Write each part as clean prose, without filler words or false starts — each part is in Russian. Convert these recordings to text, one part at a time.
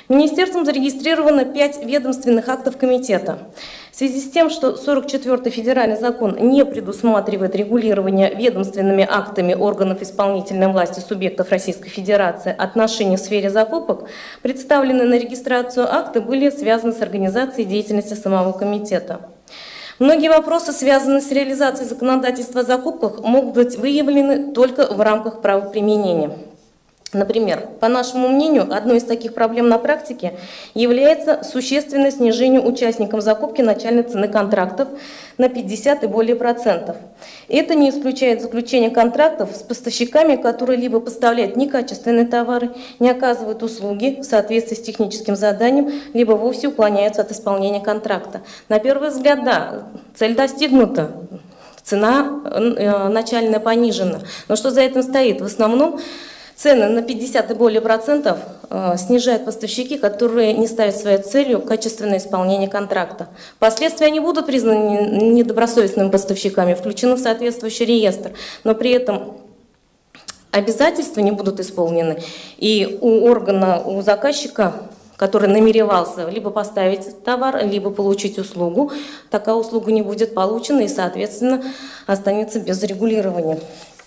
Министерством зарегистрировано 5 ведомственных актов комитета. В связи с тем, что 44-й федеральный закон не предусматривает регулирование ведомственными актами органов исполнительной власти субъектов Российской Федерации отношений в сфере закупок, представленные на регистрацию акты были связаны с организацией деятельности самого комитета. Многие вопросы, связанные с реализацией законодательства о закупках, могут быть выявлены только в рамках правоприменения. Например, по нашему мнению, одной из таких проблем на практике является существенное снижение участникам закупки начальной цены контрактов на 50 и более процентов. Это не исключает заключение контрактов с поставщиками, которые либо поставляют некачественные товары, не оказывают услуги в соответствии с техническим заданием, либо вовсе уклоняются от исполнения контракта. На первый взгляд, да, цель достигнута. Цена начальная понижена. Но что за этим стоит? В основном цены на 50 и более процентов снижают поставщики, которые не ставят своей целью качественное исполнение контракта. Впоследствии они будут признаны недобросовестными поставщиками, включены в соответствующий реестр, но при этом обязательства не будут исполнены, и у органа, у заказчика, который намеревался либо поставить товар, либо получить услугу, такая услуга не будет получена и, соответственно, останется без регулирования.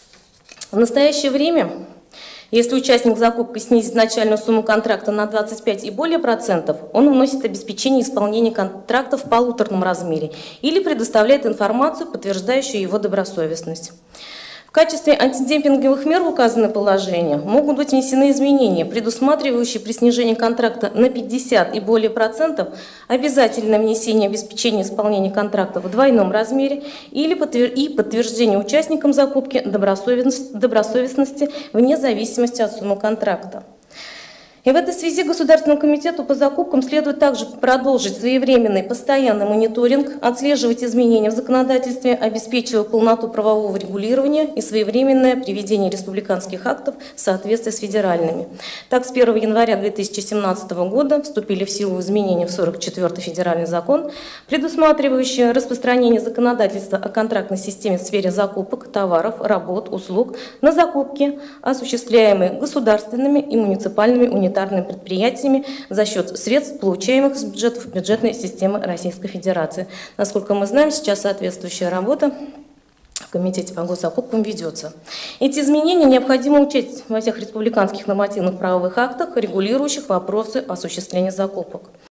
В настоящее время, если участник закупки снизит начальную сумму контракта на 25 и более процентов, он вносит обеспечение исполнения контракта в полуторном размере или предоставляет информацию, подтверждающую его добросовестность. В качестве антидемпинговых мер в указанное положение могут быть внесены изменения, предусматривающие при снижении контракта на 50 и более процентов обязательное внесение обеспечения исполнения контракта в двойном размере или подтверждение участникам закупки добросовестности вне зависимости от суммы контракта. И в этой связи Государственному комитету по закупкам следует также продолжить своевременный постоянный мониторинг, отслеживать изменения в законодательстве, обеспечивая полноту правового регулирования и своевременное приведение республиканских актов в соответствии с федеральными. Так, с 1 января 2017 года вступили в силу изменения в 44-й федеральный закон, предусматривающие распространение законодательства о контрактной системе в сфере закупок товаров, работ, услуг на закупки, осуществляемые государственными и муниципальными унитарными предприятиями за счет средств, получаемых из бюджетов бюджетной системы Российской Федерации. Насколько мы знаем, сейчас соответствующая работа в Комитете по госзакупкам ведется. Эти изменения необходимо учесть во всех республиканских нормативных правовых актах, регулирующих вопросы осуществления закупок.